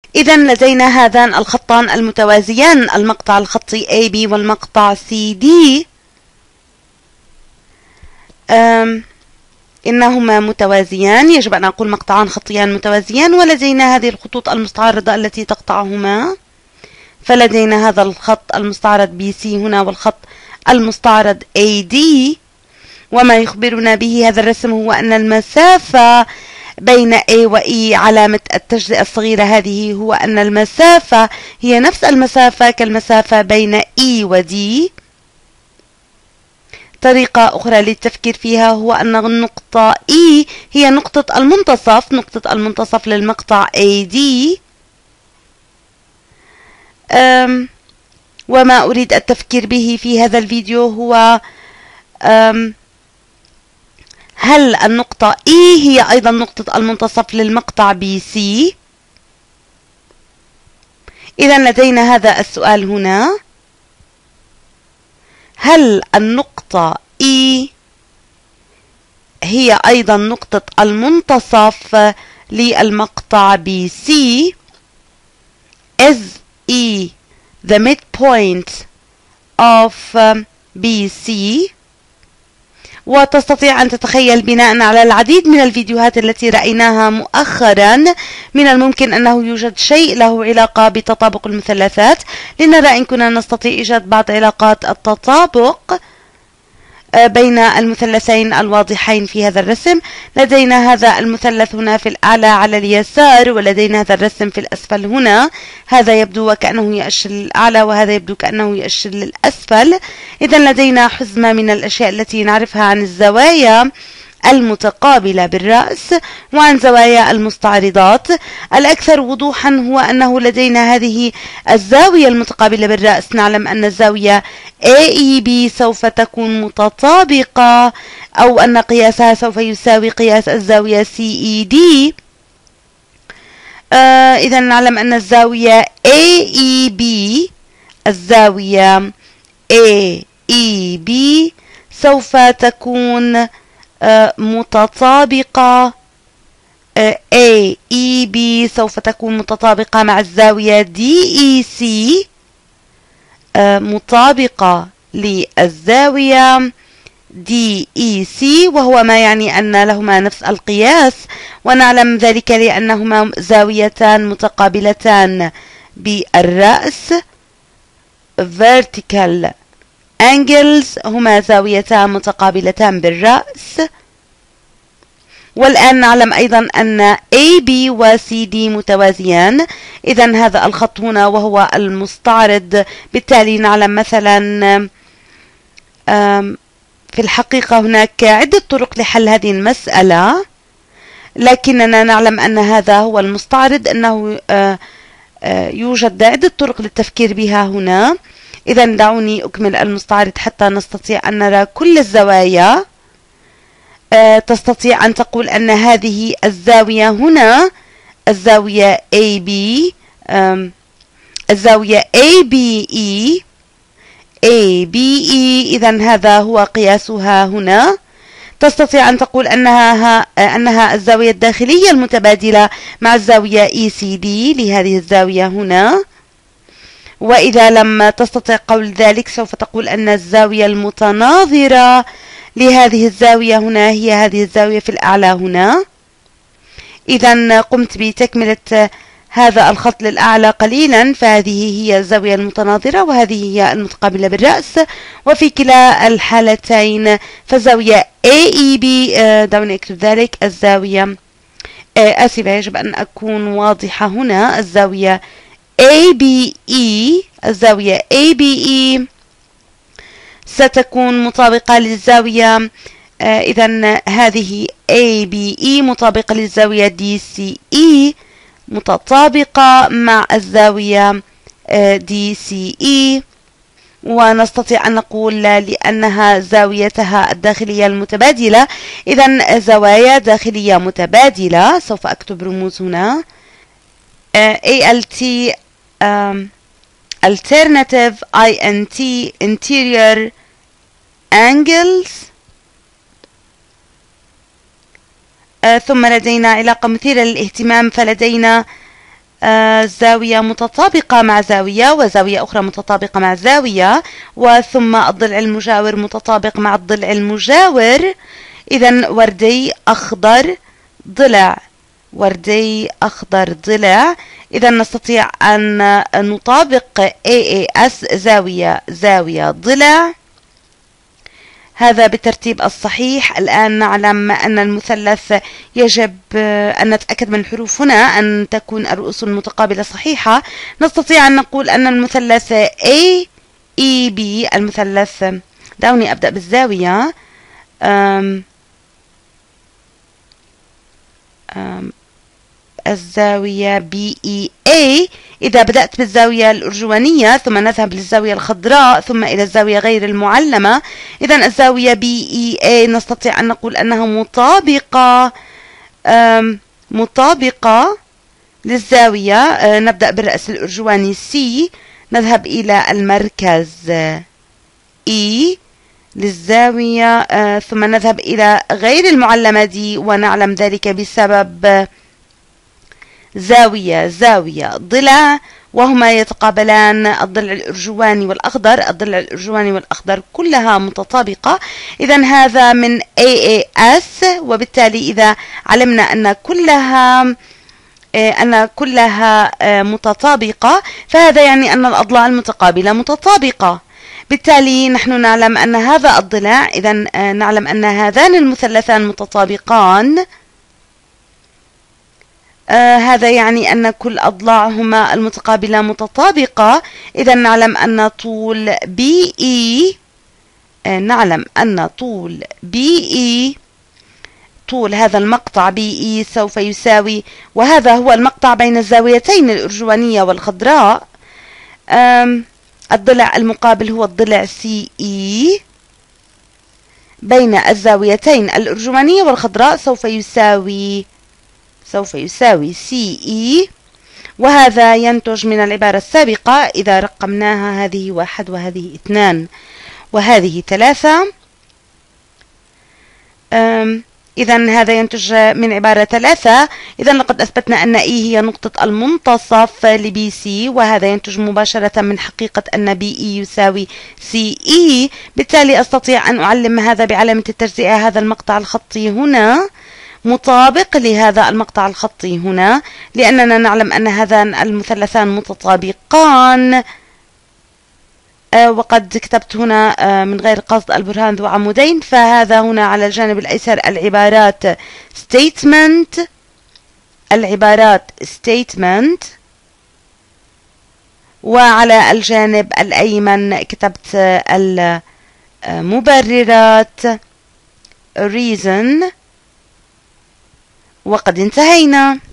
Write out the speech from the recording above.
إذا لدينا هذان الخطان المتوازيان، المقطع الخطي AB والمقطع CD، إنهما متوازيان، يجب أن أقول مقطعان خطيان متوازيان، ولدينا هذه الخطوط المستعرضة التي تقطعهما، فلدينا هذا الخط المستعرض BC هنا والخط المستعرض AD. وما يخبرنا به هذا الرسم هو أن المسافة بين A و E، علامة التجزئة الصغيرة هذه، هو أن المسافة هي نفس المسافة كالمسافة بين E و D. طريقة أخرى للتفكير فيها هو أن النقطة E هي نقطة المنتصف للمقطع AD. وما أريد التفكير به في هذا الفيديو هو هل النقطة E هي أيضا نقطة المنتصف للمقطع BC؟ إذا لدينا هذا السؤال هنا، هل النقطة E هي أيضا نقطة المنتصف للمقطع BC؟ Is E the midpoint of BC؟ وتستطيع أن تتخيل بناء على العديد من الفيديوهات التي رأيناها مؤخرا من الممكن أنه يوجد شيء له علاقة بتطابق المثلثات، لنرى إن كنا نستطيع إيجاد بعض علاقات التطابق بين المثلثين الواضحين في هذا الرسم. لدينا هذا المثلث هنا في الأعلى على اليسار، ولدينا هذا الرسم في الأسفل هنا، هذا يبدو وكأنه يؤشر للأعلى وهذا يبدو كأنه يؤشر للأسفل. إذا لدينا حزمة من الأشياء التي نعرفها عن الزوايا المتقابلة بالرأس وعن زوايا المستعرضات. الأكثر وضوحا هو أنه لدينا هذه الزاوية المتقابلة بالرأس، نعلم أن الزاوية AEB سوف تكون متطابقة، أو أن قياسها سوف يساوي قياس الزاوية CED. إذا نعلم أن الزاوية AEB سوف تكون متطابقة، AEB سوف تكون متطابقة مع الزاوية DEC، مطابقة للزاوية DEC، وهو ما يعني أن لهما نفس القياس، ونعلم ذلك لأنهما زاويتان متقابلتان بالرأس. vertical angles هما زاويتان متقابلتان بالرأس. والآن نعلم أيضا أن AB و CD متوازيان، إذا هذا الخط هنا وهو المستعرض، بالتالي نعلم مثلا في الحقيقة هناك عدة طرق لحل هذه المسألة، لكننا نعلم أن هذا هو المستعرض، أنه يوجد عدة طرق للتفكير بها هنا. إذا دعوني أكمل المستعرض حتى نستطيع أن نرى كل الزوايا. تستطيع أن تقول أن هذه الزاوية هنا الزاوية AB، الزاوية ABE، إذا هذا هو قياسها هنا. تستطيع أن تقول أنها الزاوية الداخلية المتبادلة مع الزاوية ECD لهذه الزاوية هنا. وإذا لم تستطع قول ذلك سوف تقول أن الزاوية المتناظرة لهذه الزاوية هنا هي هذه الزاوية في الأعلى هنا. إذا قمت بتكملة هذا الخط للأعلى قليلا، فهذه هي الزاوية المتناظرة وهذه هي المتقابلة بالرأس، وفي كلا الحالتين فالزاوية AEB، دعوني أكتب ذلك، الزاوية آسفة يجب أن أكون واضحة هنا، الزاوية ABE ستكون مطابقة للزاوية، إذا هذه ABE مطابقة للزاوية DCE متطابقة مع الزاوية DCE، ونستطيع أن نقول لأنها زاويتها الداخلية المتبادلة، إذا زوايا داخلية متبادلة. سوف أكتب رموز هنا ALT alternative INT interior angles. ثم لدينا علاقة مثيرة للاهتمام، فلدينا زاوية متطابقة مع زاوية، وزاوية أخرى متطابقة مع زاوية، وثم الضلع المجاور متطابق مع الضلع المجاور. إذا وردي أخضر ضلع، وردي أخضر ضلع. إذا نستطيع أن نطابق AAS زاوية زاوية ضلع. هذا بالترتيب الصحيح. الآن نعلم أن المثلث يجب أن نتأكد من الحروف هنا أن تكون الرؤوس المتقابلة صحيحة. نستطيع أن نقول أن المثلث AEB، المثلث، دعوني أبدأ بالزاوية، الزاوية BEA. إذا بدأت بالزاوية الأرجوانية ثم نذهب للزاوية الخضراء ثم إلى الزاوية غير المعلمة، إذا الزاوية BEA نستطيع أن نقول أنها مطابقة للزاوية. نبدأ بالرأس الأرجواني C، نذهب إلى المركز E للزاوية، ثم نذهب إلى غير المعلمة D، ونعلم ذلك بسبب زاوية زاوية ضلع، وهما يتقابلان الضلع الأرجواني والأخضر. الضلع الأرجواني والأخضر كلها متطابقة. إذا هذا من AAS، وبالتالي إذا علمنا أن كلها متطابقة، فهذا يعني أن الأضلاع المتقابلة متطابقة. بالتالي نحن نعلم أن هذا الضلع، إذا نعلم أن هذان المثلثان متطابقان. هذا يعني أن كل أضلاعهما المتقابلة متطابقة. إذا نعلم أن طول BE، طول هذا المقطع BE سوف يساوي، وهذا هو المقطع بين الزاويتين الأرجوانية والخضراء. الضلع المقابل هو الضلع CE بين الزاويتين الأرجوانية والخضراء سوف يساوي CE، وهذا ينتج من العبارة السابقة إذا رقمناها، هذه 1 وهذه 2 وهذه 3. إذا هذا ينتج من عبارة 3. إذا لقد أثبتنا أن E هي نقطة المنتصف لBC، وهذا ينتج مباشرة من حقيقة أن BE يساوي CE. بالتالي أستطيع أن أعلم هذا بعلامة التجزئة. هذا المقطع الخطي هنا مطابق لهذا المقطع الخطي هنا، لأننا نعلم أن هذان المثلثان متطابقان. وقد كتبت هنا من غير قصد البرهان ذو عمودين، فهذا هنا على الجانب الأيسر العبارات statement، وعلى الجانب الأيمن كتبت المبررات reason. وقد انتهينا.